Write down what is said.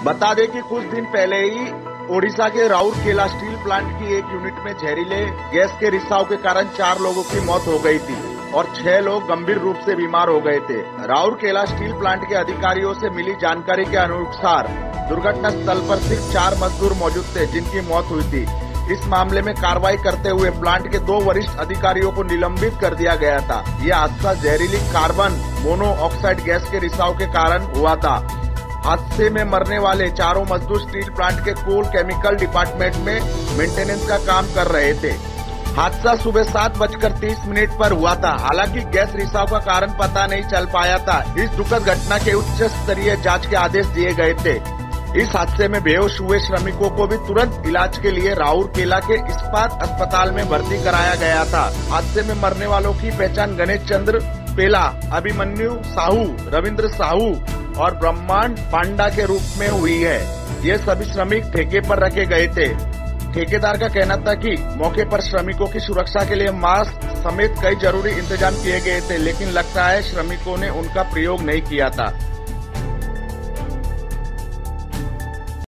बता दें कि कुछ दिन पहले ही ओडिशा के राउरकेला स्टील प्लांट की एक यूनिट में जहरीले गैस के रिसाव के कारण 4 लोगों की मौत हो गई थी और 6 लोग गंभीर रूप से बीमार हो गए थे। राउरकेला स्टील प्लांट के अधिकारियों से मिली जानकारी के अनुसार दुर्घटना स्थल पर सिर्फ 4 मजदूर मौजूद थे जिनकी मौत हुई थी। इस मामले में कार्रवाई करते हुए प्लांट के 2 वरिष्ठ अधिकारियों को निलंबित कर दिया गया था। यह हादसा जहरीली कार्बन मोनोऑक्साइड गैस के रिसाव के कारण हुआ था। हादसे में मरने वाले 4 मजदूर स्टील प्लांट के कोल केमिकल डिपार्टमेंट में मेंटेनेंस का काम कर रहे थे। हादसा सुबह 7:30 पर हुआ था। हालांकि गैस रिसाव का कारण पता नहीं चल पाया था। इस दुखद घटना के उच्च स्तरीय जांच के आदेश दिए गए थे। इस हादसे में बेहोश हुए श्रमिकों को भी तुरंत इलाज के लिए राउरकेला के इस्पात अस्पताल में भर्ती कराया गया था। हादसे में मरने वालों की पहचान गणेश चंद्र पेला, अभिमन्यु साहू, रविंद्र साहू और ब्रह्मांड पांडा के रूप में हुई है। ये सभी श्रमिक ठेके पर रखे गए थे। ठेकेदार का कहना था कि मौके पर श्रमिकों की सुरक्षा के लिए मास्क समेत कई जरूरी इंतजाम किए गए थे, लेकिन लगता है श्रमिकों ने उनका प्रयोग नहीं किया था।